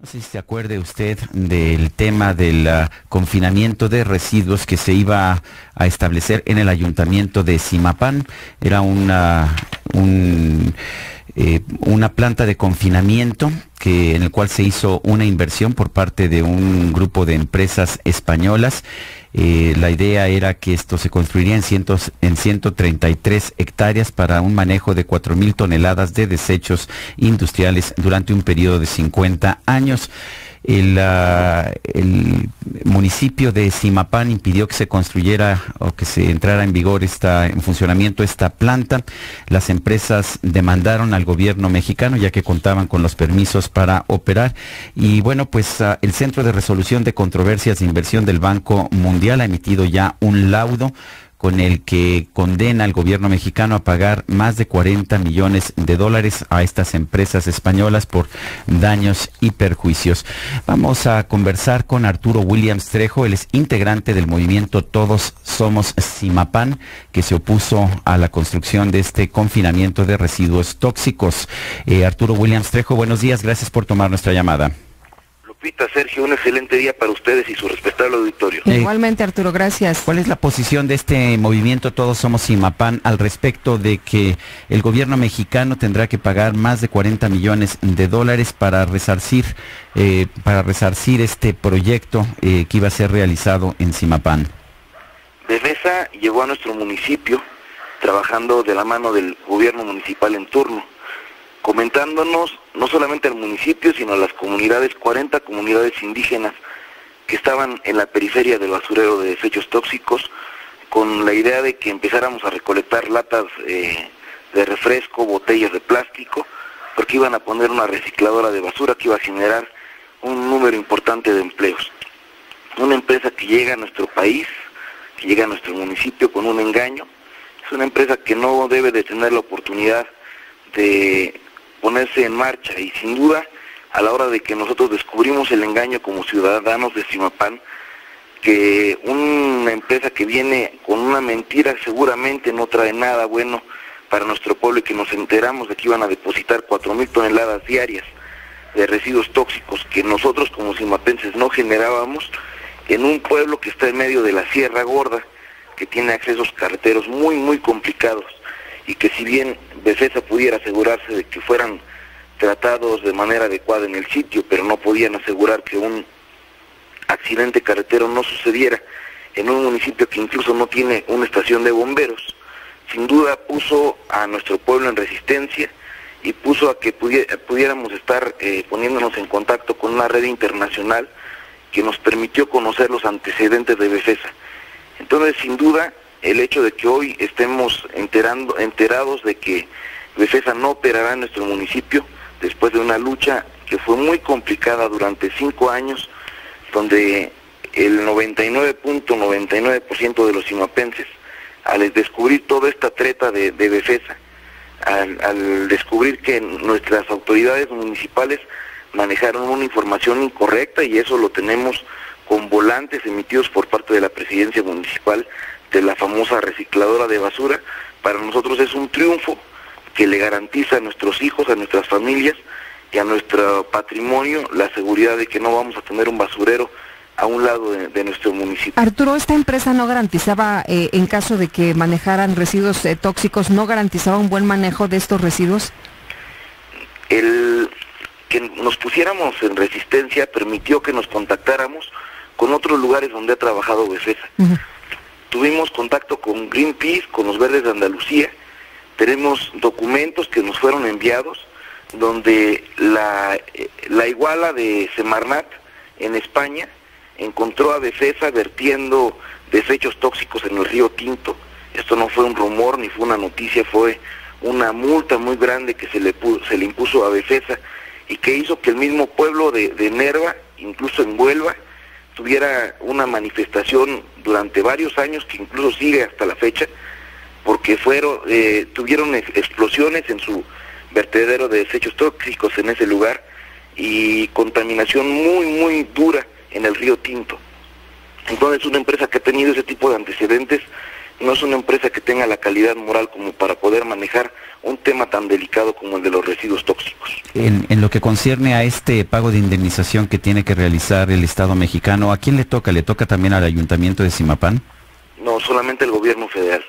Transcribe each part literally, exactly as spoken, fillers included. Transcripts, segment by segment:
No sé si se acuerde usted del tema del uh, confinamiento de residuos que se iba a establecer en el ayuntamiento de Zimapán. Era una, un, eh, una planta de confinamiento que, en el cual se hizo una inversión por parte de un grupo de empresas españolas. Eh, la idea era que esto se construiría en, cientos, en ciento treinta y tres hectáreas para un manejo de cuatro mil toneladas de desechos industriales durante un periodo de cincuenta años. El, uh, el municipio de Zimapán impidió que se construyera o que se entrara en vigor esta, en funcionamiento esta planta. Las empresas demandaron al gobierno mexicano ya que contaban con los permisos para operar. Y bueno, pues uh, el Centro de Resolución de Controversias de Inversión del Banco Mundial ha emitido ya un laudo con el que condena al gobierno mexicano a pagar más de cuarenta millones de dólares a estas empresas españolas por daños y perjuicios. Vamos a conversar con Arturo Williams Trejo, él es integrante del movimiento Todos Somos Zimapán, que se opuso a la construcción de este confinamiento de residuos tóxicos. Eh, Arturo Williams Trejo, buenos días, gracias por tomar nuestra llamada. Lupita, Sergio, un excelente día para ustedes y su respetable auditorio. Eh, Igualmente, Arturo, gracias. ¿Cuál es la posición de este movimiento Todos Somos Zimapán al respecto de que el gobierno mexicano tendrá que pagar más de cuarenta millones de dólares para resarcir, eh, para resarcir este proyecto eh, que iba a ser realizado en Zimapán? Befesa llegó a nuestro municipio trabajando de la mano del gobierno municipal en turno, comentándonos no solamente al municipio, sino a las comunidades, cuarenta comunidades indígenas que estaban en la periferia del basurero de desechos tóxicos, con la idea de que empezáramos a recolectar latas eh, de refresco, botellas de plástico, porque iban a poner una recicladora de basura que iba a generar un número importante de empleos. Una empresa que llega a nuestro país, que llega a nuestro municipio con un engaño, es una empresa que no debe de tener la oportunidad de ponerse en marcha, y sin duda a la hora de que nosotros descubrimos el engaño como ciudadanos de Zimapán, que una empresa que viene con una mentira seguramente no trae nada bueno para nuestro pueblo, y que nos enteramos de que iban a depositar cuatro mil toneladas diarias de residuos tóxicos que nosotros como zimapenses no generábamos, en un pueblo que está en medio de la Sierra Gorda, que tiene accesos carreteros muy muy complicados, y que si bien Befesa pudiera asegurarse de que fueran tratados de manera adecuada en el sitio, pero no podían asegurar que un accidente carretero no sucediera en un municipio que incluso no tiene una estación de bomberos, sin duda puso a nuestro pueblo en resistencia y puso a que pudiera, pudiéramos estar eh, poniéndonos en contacto con una red internacional que nos permitió conocer los antecedentes de Befesa. Entonces, sin duda, el hecho de que hoy estemos enterando, enterados de que Befesa no operará en nuestro municipio, después de una lucha que fue muy complicada durante cinco años, donde el noventa y nueve punto noventa y nueve por ciento de los zimapenses, al descubrir toda esta treta de, de Befesa, al, al descubrir que nuestras autoridades municipales manejaron una información incorrecta, y eso lo tenemos con volantes emitidos por parte de la presidencia municipal de la famosa recicladora de basura, para nosotros es un triunfo que le garantiza a nuestros hijos, a nuestras familias y a nuestro patrimonio la seguridad de que no vamos a tener un basurero a un lado de, de nuestro municipio. Arturo, ¿esta empresa no garantizaba, eh, en caso de que manejaran residuos eh, tóxicos, no garantizaba un buen manejo de estos residuos? El que nos pusiéramos en resistencia permitió que nos contactáramos con otros lugares donde ha trabajado Befesa. Uh-huh. Tuvimos contacto con Greenpeace, con los Verdes de Andalucía, tenemos documentos que nos fueron enviados donde la, la iguala de Semarnat en España encontró a Befesa vertiendo desechos tóxicos en el río Tinto. Esto no fue un rumor ni fue una noticia, fue una multa muy grande que se le, se le impuso a Befesa, y que hizo que el mismo pueblo de, de Nerva, incluso en Huelva, tuviera una manifestación durante varios años, que incluso sigue hasta la fecha, porque fueron eh, tuvieron explosiones en su vertedero de desechos tóxicos en ese lugar, y contaminación muy muy dura en el río Tinto. Entonces, una empresa que ha tenido ese tipo de antecedentes no es una empresa que tenga la calidad moral como para poder manejar un tema tan delicado como el de los residuos tóxicos. En, en lo que concierne a este pago de indemnización que tiene que realizar el Estado mexicano, ¿a quién le toca? ¿Le toca también al Ayuntamiento de Zimapán? No, solamente el gobierno federal.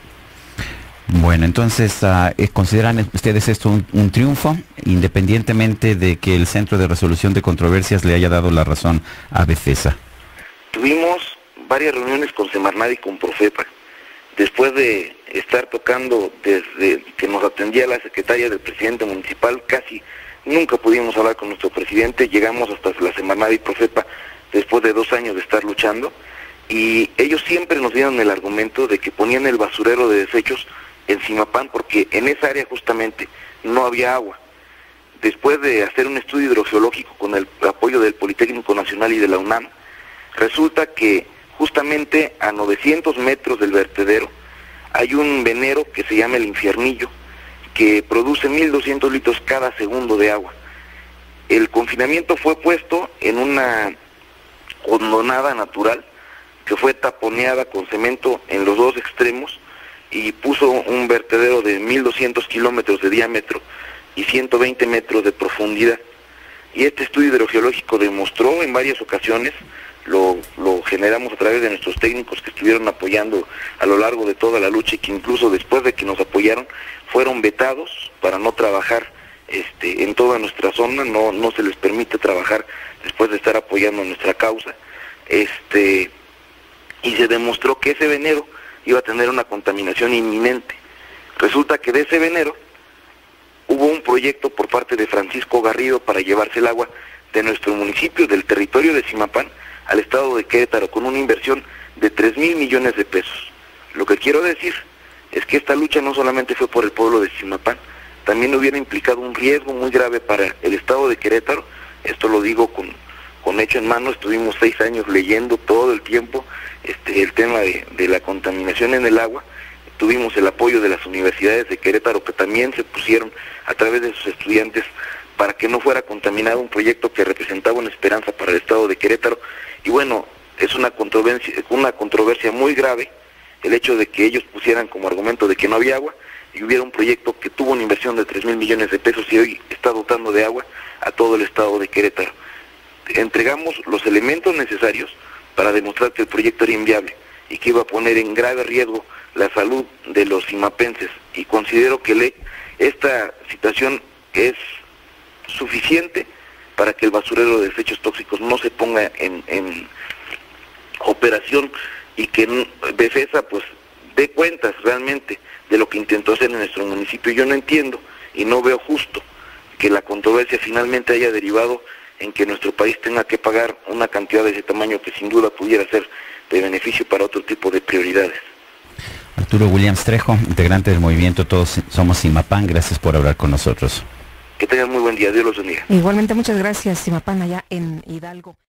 Bueno, entonces, uh, ¿consideran ustedes esto un, un triunfo, independientemente de que el Centro de Resolución de Controversias le haya dado la razón a Befesa? Tuvimos varias reuniones con Semarnat y con Profepa. Después de estar tocando desde que nos atendía la secretaria del presidente municipal, casi nunca pudimos hablar con nuestro presidente, llegamos hasta la Semarnat y Profepa después de dos años de estar luchando, y ellos siempre nos dieron el argumento de que ponían el basurero de desechos en Zimapán porque en esa área justamente no había agua. Después de hacer un estudio hidrogeológico con el apoyo del Politécnico Nacional y de la UNAM, resulta que justamente a novecientos metros del vertedero hay un venero que se llama el Infiernillo, que produce mil doscientos litros cada segundo de agua. El confinamiento fue puesto en una hondonada natural que fue taponeada con cemento en los dos extremos y puso un vertedero de mil doscientos kilómetros de diámetro y ciento veinte metros de profundidad. Y este estudio hidrogeológico demostró en varias ocasiones, lo, lo generamos a través de nuestros técnicos que estuvieron apoyando a lo largo de toda la lucha y que incluso después de que nos apoyaron fueron vetados para no trabajar este, en toda nuestra zona, no, no se les permite trabajar después de estar apoyando nuestra causa. Este, y se demostró que ese venero iba a tener una contaminación inminente. Resulta que de ese venero hubo un proyecto por parte de Francisco Garrido para llevarse el agua de nuestro municipio, del territorio de Zimapán, al estado de Querétaro, con una inversión de tres mil millones de pesos. Lo que quiero decir es que esta lucha no solamente fue por el pueblo de Zimapán, también hubiera implicado un riesgo muy grave para el estado de Querétaro. Esto lo digo con, con hecho en mano, estuvimos seis años leyendo todo el tiempo este, el tema de, de la contaminación en el agua. Tuvimos el apoyo de las universidades de Querétaro que también se pusieron a través de sus estudiantes para que no fuera contaminado un proyecto que representaba una esperanza para el estado de Querétaro. Y bueno, es una controversia, una controversia muy grave el hecho de que ellos pusieran como argumento de que no había agua y hubiera un proyecto que tuvo una inversión de tres mil millones de pesos y hoy está dotando de agua a todo el estado de Querétaro. Entregamos los elementos necesarios para demostrar que el proyecto era inviable y que iba a poner en grave riesgo la salud de los zimapenses, y considero que le, esta situación es suficiente para que el basurero de desechos tóxicos no se ponga en, en operación y que Befesa pues dé cuentas realmente de lo que intentó hacer en nuestro municipio. Yo no entiendo y no veo justo que la controversia finalmente haya derivado en que nuestro país tenga que pagar una cantidad de ese tamaño que sin duda pudiera ser de beneficio para otro tipo de prioridades. Arturo Williams Trejo, integrante del movimiento Todos Somos Zimapán, gracias por hablar con nosotros. Que tengan muy buen día, Dios los bendiga. Igualmente, muchas gracias, Zimapán, allá en Hidalgo.